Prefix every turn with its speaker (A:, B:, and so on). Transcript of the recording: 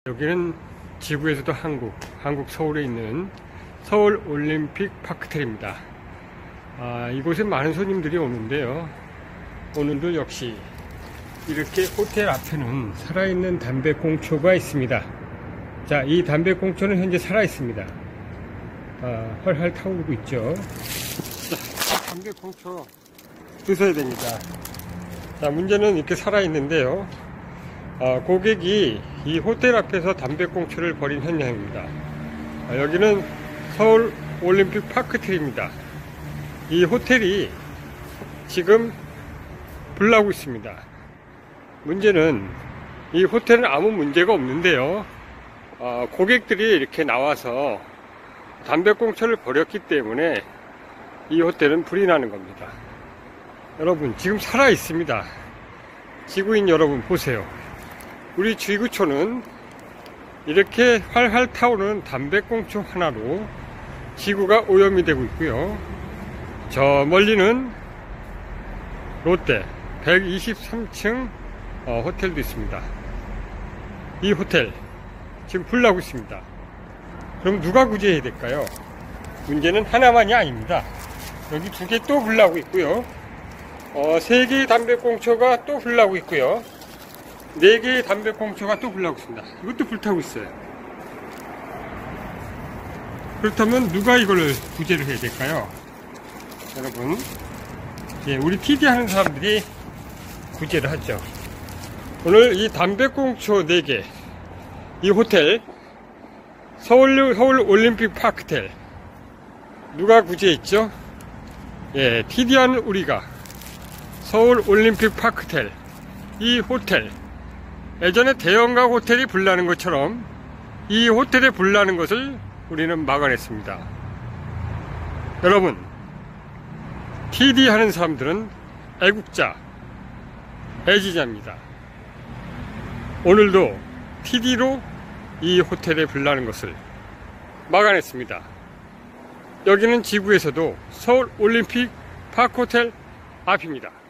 A: 여기는 지구에서도 한국 서울에 있는 서울 올림픽 파크텔입니다. 이곳에 많은 손님들이 오는데요. 오늘도 역시 이렇게 호텔 앞에는 살아있는 담배꽁초가 있습니다. 자, 이 담배꽁초는 현재 살아있습니다. 활활 타오르고 있죠. 자, 담배꽁초 드셔야 됩니다. 자, 문제는 이렇게 살아있는데요. 고객이 이 호텔 앞에서 담배꽁초를 버린 현장입니다. 여기는 서울 올림픽 파크텔입니다. 이 호텔이 지금 불나고 있습니다. 문제는 이 호텔은 아무 문제가 없는데요. 고객들이 이렇게 나와서 담배꽁초를 버렸기 때문에 이 호텔은 불이 나는 겁니다. 여러분, 지금 살아 있습니다. 지구인 여러분 보세요. 우리 지구촌은 이렇게 활활 타오르는 담배꽁초 하나로 지구가 오염이 되고 있고요. 저 멀리는 롯데 123층 호텔도 있습니다. 이 호텔 지금 불나고 있습니다. 그럼 누가 구제해야 될까요? 문제는 하나만이 아닙니다. 여기 2개 또 불나고 있고요. 3개의 담배꽁초가 또 불나고 있고요. 4개의 담배꽁초가 또 불나고 있습니다. 이것도 불타고 있어요. 그렇다면 누가 이걸 구제를 해야 될까요? 여러분, 우리 TD 하는 사람들이 구제를 하죠. 오늘 이 담배꽁초 4개, 이 호텔 서울 올림픽 파크텔 누가 구제했죠? TD 하는 우리가 서울 올림픽 파크텔 이 호텔, 예전에 대형가 호텔이 불나는 것처럼 이 호텔에 불나는 것을 우리는 막아냈습니다. 여러분, TD 하는 사람들은 애국자, 애지자입니다. 오늘도 TD로 이 호텔에 불나는 것을 막아냈습니다. 여기는 지구에서도 서울 올림픽 파크호텔 앞입니다.